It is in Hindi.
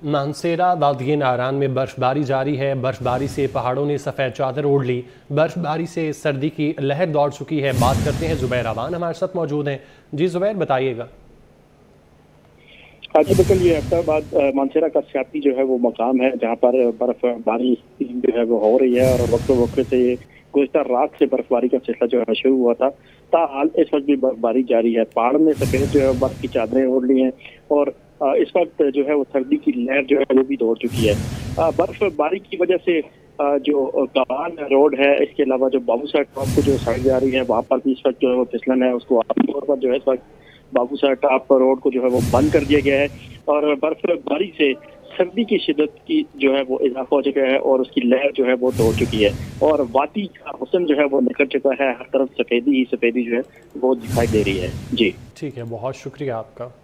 मानसेरा वादिये नारान में बर्फबारी जारी है। बर्फबारी से पहाड़ों ने सफ़ेद चादर ओढ़ ली। बर्फबारी से सर्दी की लहर दौड़ चुकी है। बात करते हैं जुबैर अवान हमारे साथ मौजूद हैं। जी जुबैर, बताइएगा। हाँ जी, बिल्कुल। ये अहमदाबाद मानसेरा का सियाती जो है वो मकाम है जहाँ पर बर्फबारी जो है वो हो रही है, और वक्त वक्त से ये गुज़िश्ता रात से बर्फबारी का सिलसिला जो है शुरू हुआ था। ताहाल इस वक्त भी बर्फबारी जारी है। पहाड़ में सफेद जो है बर्फ की चादरें ओढ़ ली हैं, और इस वक्त जो है वो सर्दी की लहर जो है वो भी दौड़ चुकी है। बर्फबारी की वजह से जो कमान रोड है, इसके अलावा जो बाबूसर टॉप को जो साइड जा रही है, वहाँ पर भी इस वक्त जो है वो फिसलन है। उसको आमतौर पर जो है इस वक्त बाबूसर टॉप रोड को जो है वो बंद कर दिया गया है, और बर्फबारी से सर्दी की शिद्दत की जो है वो इजाफा हो चुका है, और उसकी लहर जो है वो दौड़ चुकी है, और वादी का हुस्न जो है वो निकल चुका है। हर तरफ सफेदी ही सफेदी जो है वो दिखाई दे रही है। जी ठीक है, बहुत शुक्रिया आपका।